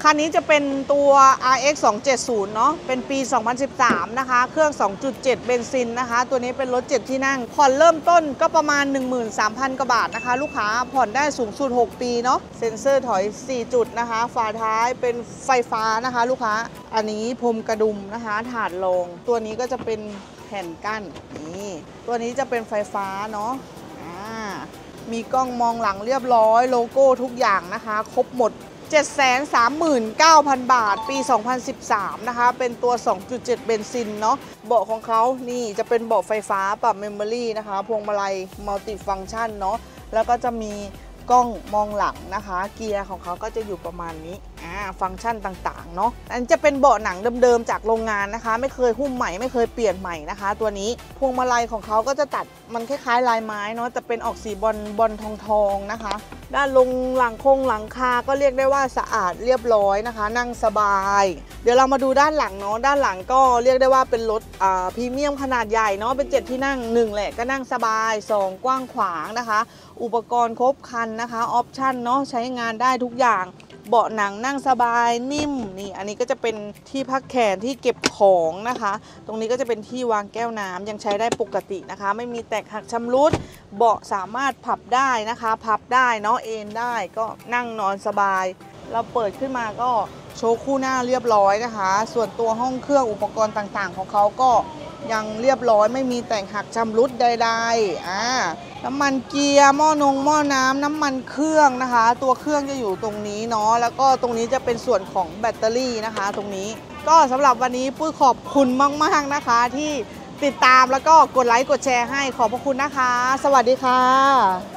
คันนี้จะเป็นตัว RX 270เนาะเป็นปี 2013 นะคะเครื่อง 2.7 เบนซินนะคะตัวนี้เป็นรถ7ที่นั่งผ่อนเริ่มต้นก็ประมาณ 13,000 กว่าบาทนะคะลูกค้าผ่อนได้สูงสุด6ปีเนาะเซ็นเซอร์ถอย4จุดนะคะฝาท้ายเป็นไฟฟ้านะคะลูกค้าอันนี้พรมกระดุมนะคะถาดรองตัวนี้ก็จะเป็นแผ่นกั้นนี่ตัวนี้จะเป็นไฟฟ้าเนาะมีกล้องมองหลังเรียบร้อยโลโก้ทุกอย่างนะคะครบหมด 739,000 บาทปี 2013 นะคะเป็นตัว 2.7 เบนซินเนาะเบาะของเขานี่จะเป็นเบาะไฟฟ้าปรับเมมโมรี่นะคะพวงมาลัยมัลติฟังก์ชันเนาะแล้วก็จะมีกล้องมองหลังนะคะเกียร์ของเขาก็จะอยู่ประมาณนี้ฟังก์ชันต่างๆเนาะอันจะเป็นเบาะหนังเดิมๆจากโรงงานนะคะไม่เคยหุ้มใหม่ไม่เคยเปลี่ยนใหม่นะคะตัวนี้พวงมาลัยของเขาก็จะตัดมันคล้ายๆลายไม้เนาะแต่เป็นออกสีบอลทองนะคะด้านลงหลังคาก็เรียกได้ว่าสะอาดเรียบร้อยนะคะนั่งสบายเดี๋ยวเรามาดูด้านหลังเนาะด้านหลังก็เรียกได้ว่าเป็นรถพรีเมียมขนาดใหญ่เนาะเป็น7ที่นั่ง1แหละก็นั่งสบาย2กว้างขวางนะคะอุปกรณ์ครบครันนะคะออปชั่นเนาะใช้งานได้ทุกอย่างเบาะหนังนั่งสบายนิ่มนี่อันนี้ก็จะเป็นที่พักแขนที่เก็บของนะคะตรงนี้ก็จะเป็นที่วางแก้วน้ำยังใช้ได้ปกตินะคะไม่มีแตกหักชำรุดเบาะสามารถพับได้นะคะพับได้เนาะเอนได้ก็นั่งนอนสบายเราเปิดขึ้นมาก็โชว์คู่หน้าเรียบร้อยนะคะส่วนตัวห้องเครื่องอุปกรณ์ต่างๆของเขาก็ยังเรียบร้อยไม่มีแต่งหักชำรุดใดๆน้ำมันเกียร์หม้อน้ำน้ำมันเครื่องนะคะตัวเครื่องจะอยู่ตรงนี้เนาะแล้วก็ตรงนี้จะเป็นส่วนของแบตเตอรี่นะคะตรงนี้ก็สำหรับวันนี้ปุ้ยขอบคุณมากๆนะคะที่ติดตามแล้วก็กดไลค์กดแชร์ให้ขอบพระคุณนะคะสวัสดีค่ะ